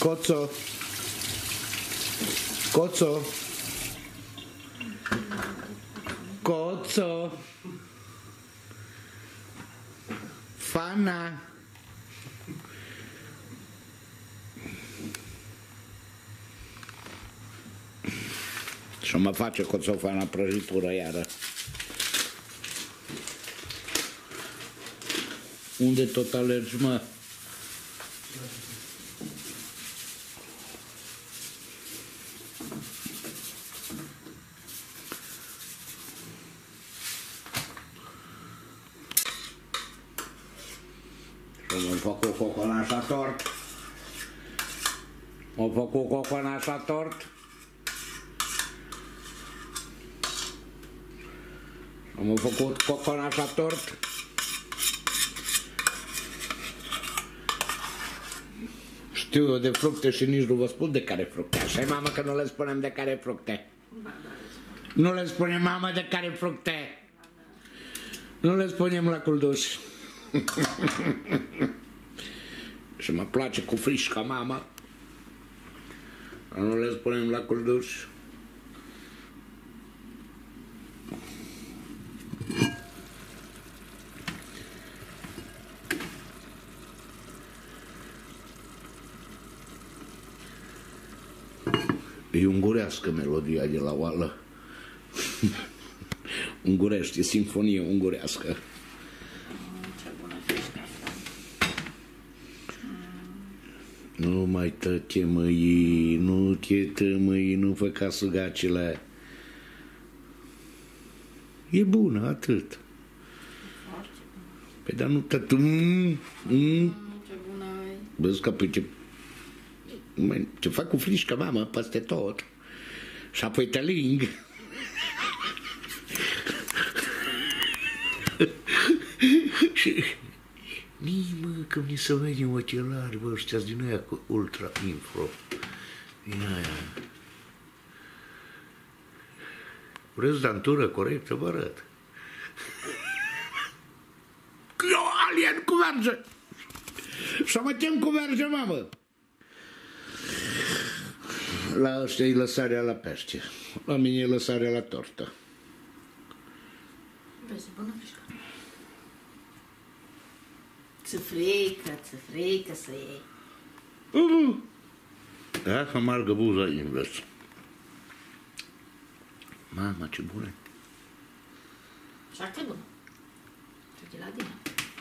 Coțo. Coțo. Coțo. Fana. Și mă face Coțo Fana prăjitură iară. Unde tot alergi, mă? Mă fac o coconașa tort. Mă fac o coconașa tort. Am făcut coconașa tort. Știu eu de fructe și nici nu vă spun de care fructe. Așa-i, mamă, că nu le spunem de care fructe. Nu le spunem, mamă, de care fructe. Nu le spunem la culduș. Și mă place cu frișca, mamă. Nu le spunem la culduș. E ungurească melodia de la oală. Ungurește, simfonie ungurească. Ce bună frișcă. Nu mai tăche măi, nu te tămăi, nu fă ca sugacile. E bună, atât. Foarte bună. Păi dar nu tătă... Ce bună ai. Vezi că pe ce fac cu frișcă, mamă, peste tot. Și apoi te ling. Și... Nimă, că mi se vede în ochelari, bă, ăștia din aia cu ultra info. Din aia. Vreți dantură corectă, vă arăt. Eu, alien, cu verge! Să mă tem cu verge, mamă! La ăștia e lăsarea la pește. La mine e lăsarea la tortă. Vezi, bună frișcă. Ți frică să iei. Da, să margă buza invers. Mama, ce bună! Foarte bună. Ce de la tine.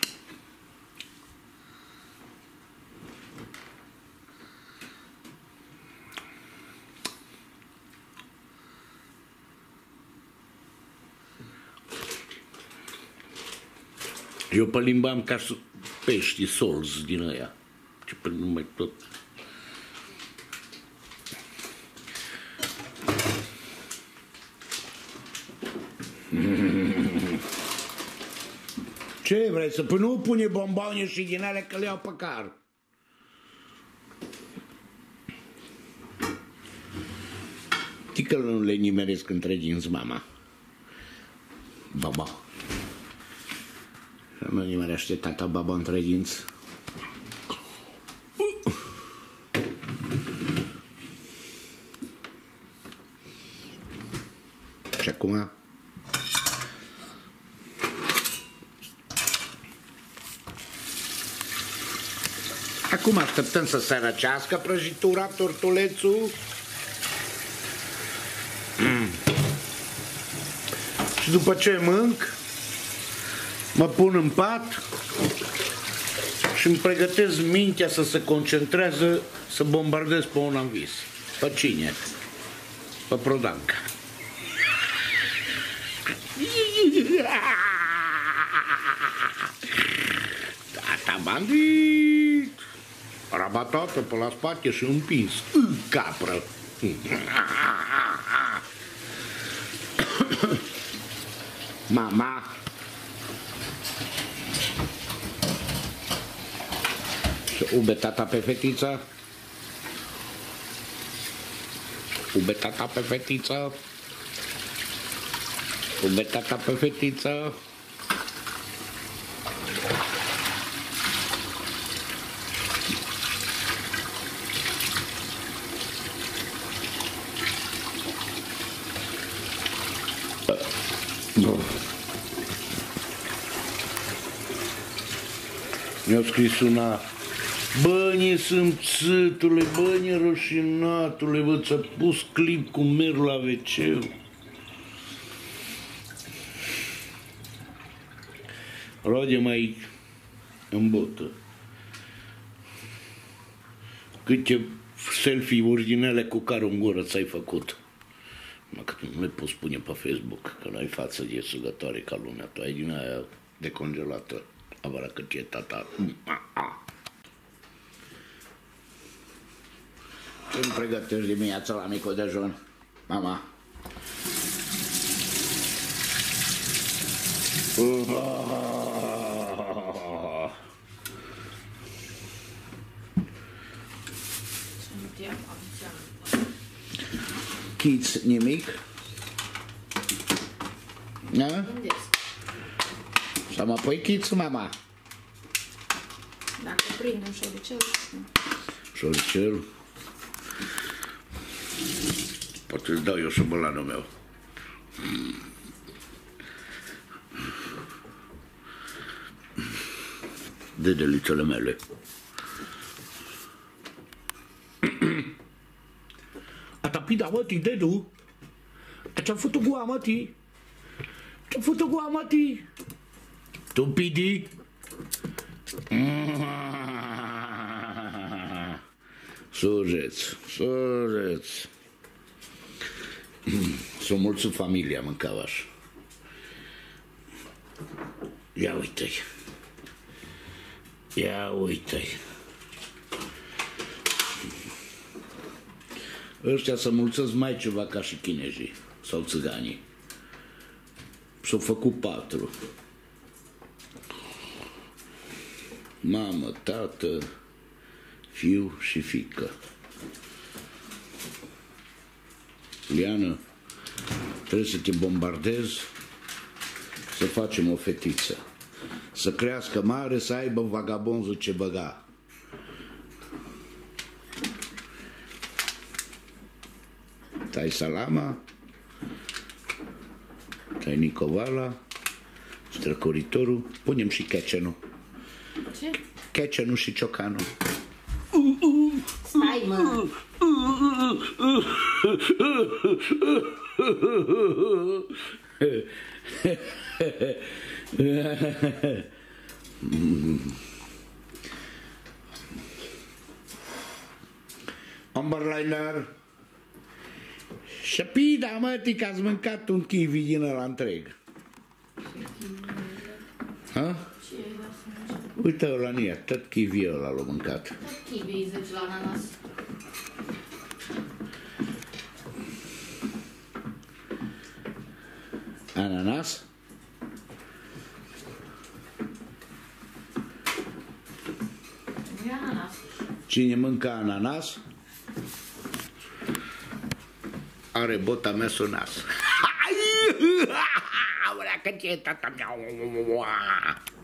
Eu pe limba am ca pești solzi din ăia. Ce pe numai tot. Ce vrei să pui? Nu pune bomboane și din alea că le iau pe car. Știi că nu le nimeresc între dinți, mama. Baba. Nu nimerește tata baba între dinți. Și acum... Acum așteptăm să se răcească prăjitura, tortulețul. Și după ce mânc, mă pun în pat și îmi pregătesc mintea să se concentreze să bombardez pe un anvis. Pe cine? Pe Prodanca. Tata bandit! Rabatată pe la spate și împins. Capră! Mama! Și ube tata pe fetiță. Ube tata pe fetiță. Ube tata pe fetiță. Mi-au scris una: bă, sâmțâtule, bă, roșinatule, bă, ți-a pus clip cum merg la WC-ul. Roage mai în botă. Câte selfie originale cu carul în gură ți-ai făcut? Că nu le poți pune pe Facebook, că n-ai față de sugătoare ca lumea. Tu ai din aia decongelată. Avara cât e tata. Ce-mi pregătești dimineața la micul dejun, mama? Kids, nimic? Da? Să mă pui kids, mama? Dacă prind un șoricel. Șoricel? Poate îți dau eu șobolanul meu. Dedelițele mele. A tapida, mă, ti, dedu? Ce-am făcut cu ama, ti? Ce-am făcut cu ama, ti? Tu, pidi? Sujeț. S-o mulțit familia, mâncau așa. Ia uite-i. Ia uite-i. Ăștia să mulțesc mai ceva ca și chinezii sau țiganii. S-au făcut 4. Mamă, tată, fiu și fiică. Liana, trebuie să te bombardezi, să facem o fetiță. Să crească mare, să aibă vagabonzul ce băga. Tai Salama, Tai Nicovala, Străcoritorul, punem și Checenul. Ce? Checenul și Ciocanul. Stai, mă! Umberliner. Șapida, mă, că ați mâncat un kiwi din ăla întreg. Ha? Uite ăla în ea, tot kiwi ăla l-a mâncat. Tot kiwi zici la ananas. Ananas? Nu e ananas. Cine mâncă ananas are bota mea sub nas. Că ce tata mea.